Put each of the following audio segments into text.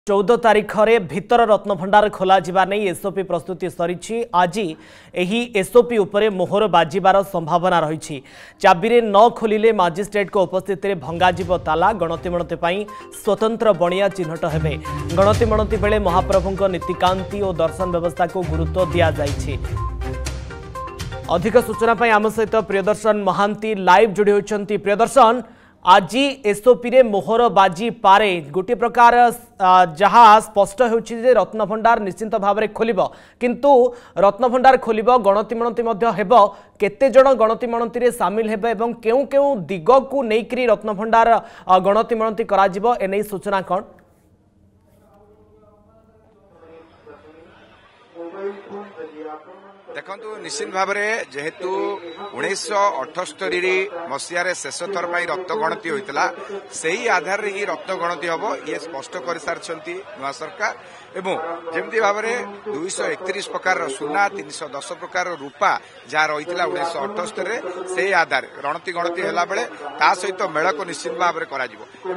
14 तारीख में भितर रत्नभंडार खोल एसओपी प्रस्तुति सरी आज यही एसओपी उपरे मोहर बाजिबार संभावना रही। चाबी न खोलिले मजिस्ट्रेट को उपस्थित में भंगाजीव ताला। गणतिमणति स्वतंत्र बणिया चिन्हट हेबे। गणतिमणति बेले महाप्रभु नीतिकांति और दर्शन व्यवस्था को गुरुत्व दि जाइछि। अधिक सूचना आम सहित प्रियदर्शन महांती लाइव जोड़ी होती। प्रियदर्शन, आज एसओपी रे मोहर बाजी पारे गोटे प्रकार जहाँ स्पष्ट होछि जे रत्नभंडार निश्चिंत भाव में खोलिबो, किंतु रत्नभंडार खोलिबो गणतिमणति मध्य हेबो। केते जण गणतिमणति रे शामिल हेबे एवं केउ केउ दिग को नेकरी रत्नभंडार गणतिमणति करा जिवो एनै सूचना कोन? देखु निश्चित भाव में जेहेतु 1978 मसीह शेष थर रक्त गणति होता से ही आधार ये रक्त गणति हम ये स्पष्ट कर सारी नुआ सरकार एवं जमी भाव में 231 प्रकार सुना 310 प्रकार रूपा जहाँ रही 1978 से आधार गणति है बेले सहित मेल को निश्चित भाव में करा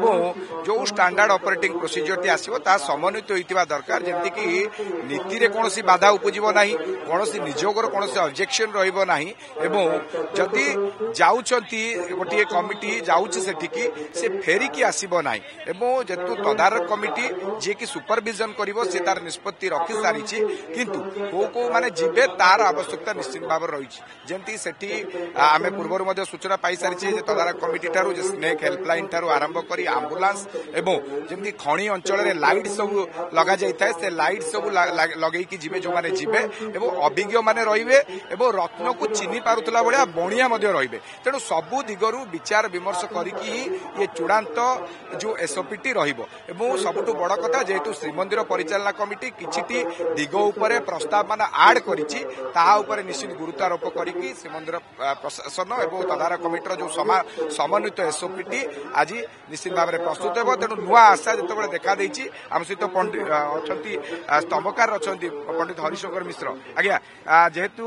जो स्टैंडर्ड ऑपरेटिंग प्रोसीजर टी आसो समन्वित होता दरकार जमीक नीति रे कौन बाधा उपजीव ना कौन निजोगर कौन ऑब्जेक्शन रहिबो नाही एवं जदि जाउछंती गोटे कमिटी जाउछ सेठिकी से फेरिकी आसीबो नाही एवं जेतु तदारक कमिटी जे कि सुपरविजन करिवो से तार निष्पत्ति रखि सारिछि किंतु को माने जिबे तार आवश्यकता निश्चित भाव रही जेमती सेठी आमे पूर्व मध्ये सूचना पाई सारिछि जे तदारक कमिटी टारु जे स्नेक हेल्पलाइन टारु आरंभ करी एम्बुलेंस एवं जेमती खणी अंचल रे लाइट सब लगा जाइता है से लाइट सब लगेई कि जिबे जो माने जिबे एवं अभिज्ञ माने रहिबे एवं रत्न को चिन्हि पारुतला बढिया बणिया मध्ये रहिबे। तेणु सबु दिगरु विचार विमर्श करिकी ये चूड़ांत जो एसओपीटी रहिबो एवं सबुठु बड़ कथा जेहेतु श्रीमंदिर परिचालना कमिटी किछिटी दिग उपरे प्रस्ताव मान आड करिछि ताहा उपरे निश्चित गुरुत्वारोप करिकी श्रीमंदिर प्रशासन एवं तदारक कमिटीर जो समन्वित एसओपीटी आज निश्चित भाव में प्रस्तुत हेबो। तेणु नुआ आशा जेतेबेले देखा देछि आम सहित पंडित अछंती स्तंभकार अछंती पंडित हरिशंकर मिश्र आज्ञा जेहेतु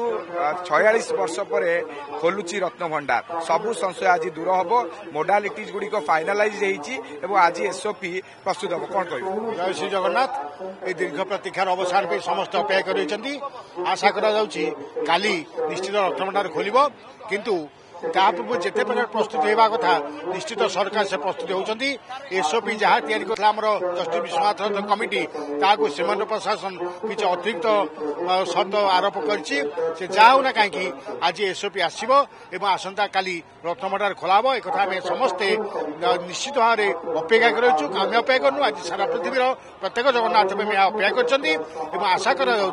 46 वर्ष पर खोलुची रत्नभंडार सबु संशय आज दूर हम मोडालिटीज गुड़िक फाइनालाइज होती आज एसओपी प्रस्तुत हम कौन कह जय श्री जगन्नाथ। दीर्घ प्रतीक्षार अवसान पे समस्त अपेक्षा कर आशा काली निश्चित रत्नभंडार खोल किंतु पूर्व जिते प्रस्तुत होगा कथा निश्चित सरकार से प्रस्तुत होती एसओपी जहाँ या जस्टिस विश्वनाथ कमिटी ताकू श्रीमंदिर प्रशासन किसी अतिरिक्त शब्द आरोप करना कहीं आज एसओपी आसो एवं आसंता काली रत्नभंडार खोलाब एक समस्ते निश्चित भाव में अपेक्षा करें अपेक्षा करूँ आज सारा पृथ्वीर प्रत्येक जगन्नाथ अपेक्षा कर आशा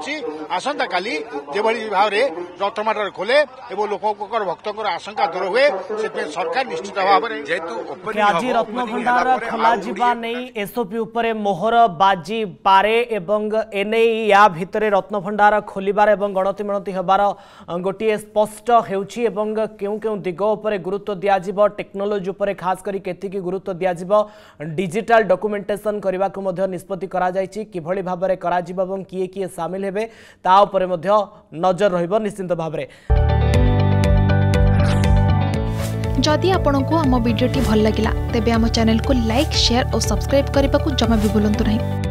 करसंता काली जो भाव में रत्नभंडार खोले और लोक भक्तों आशंका दूर हुए सरकार निश्चित भाव में जेहेतु आज रत्नभंडार खोला जिबा नहीं एसओपी उपरे मोहर बाजी पारे एवं एने या भितरे रत्नभंडार खोलिबार एवं गणतिमणति हेबार गोटे स्पष्ट हेउछि एवं केउ केउ दिग उपरे गुरुत्व दिया जिवो टेक्नोलॉजी उपरे खास करी केतिकी गुरुत्व दिया जिवो डिजिटल डॉक्यूमेंटेशन करबा को मध्य निष्पत्ति करा जायछि किभଳି भाबरे करा जिवो एवं किए किए शामिल हेबे ता उपरे मध्य नजर रहिबो निश्चित भाबरे। जदि आपंक आम भिडी भल लगा तेब आम चैनल को लाइक शेयर और सब्सक्राइब करने को जमा भी भूलु नहीं।